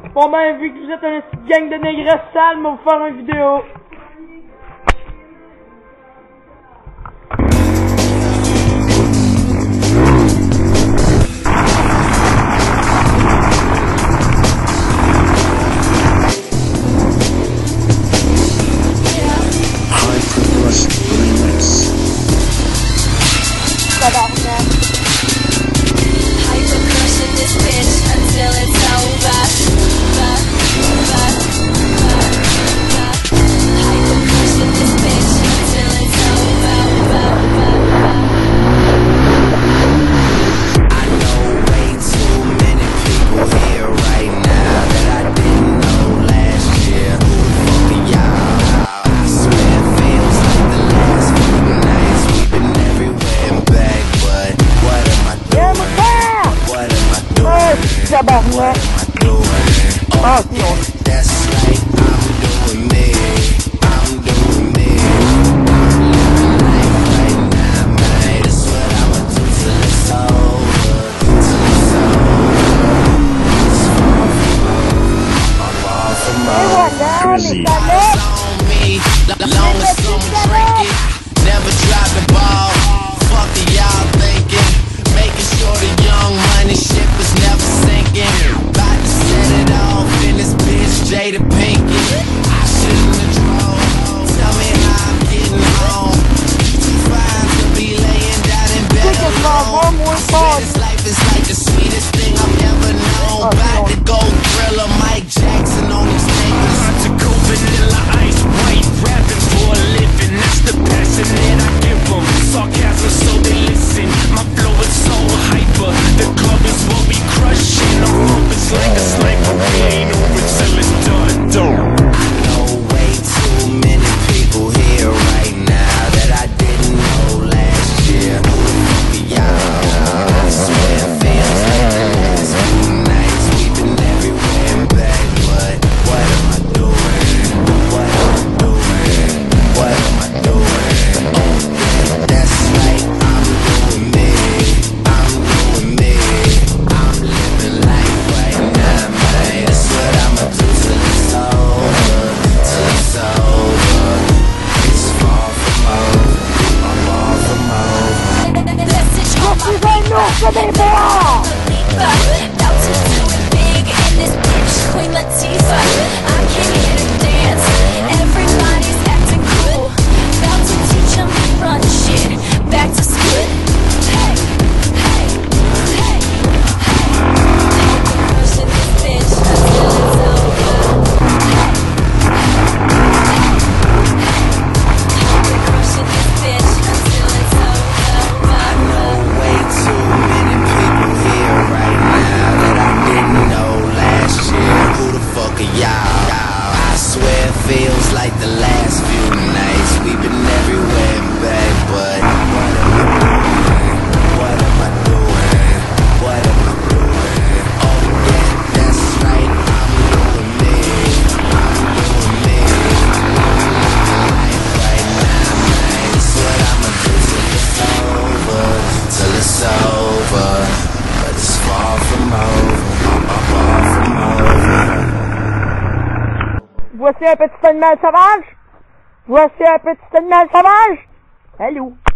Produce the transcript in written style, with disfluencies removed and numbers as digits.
Bon ben, vu que vous êtes une petite gang de négresses sales, on va vous faire une vidéo. Tabarnak! Ah, si, on... Never drop the ball. Fuck it, y'all thinking. Making sure the young money ship is never sinking. About to set it off in this bitch, Jada Pinkett. I shouldn't have drove. Tell me how I'm getting home. Too fine to be laying down in bed alone. This life is like the sweetest thing I've ever known. About to go Thriller, Mike Jackson on these niggas. To go vanilla ice white, rapping for a living. That's the passion that I give them. Sarcasm so they listen. My flow is so hyper. The club is what we crushing. The rope is like a sniper. We ain't over till it's done. I know way too many people here right now that I didn't know last year. Who the fuck are y'all? I swear it feels like the last few nights. We've been everywhere and back, but what am I doing? What am I doing? What am I doing? Oh, that's right, I'm doing me. I'm doing me. I'm living life right now, man. That's what I'ma do till it's over. Till it's over. It's far from over. I'm far from over. Message on my paper. About to do it big in this bitch, Queen Latifah. I came here to dance. Everybody's acting cool. About to teach them to run shit. Back to school. Hey, hey, hey, hey. I've been pushing this bitch until it's over. Hey, hey, hey. I've been pushing this bitch until it's over. I know way too many people here right now that I didn't know last year. Who the fuck are y'all? I swear it feels like the last few nights. We've been everywhere and back, but what am I doing? What am I doing? What am I doing? Oh yeah, that's right, I'm doing me. I'm doing me. Life right now, man. That's what I'ma do till it's over. Till it's over. But it's far from over. Far from over. Voici un petit animal sauvage. Voici un petit animal sauvage. Allô.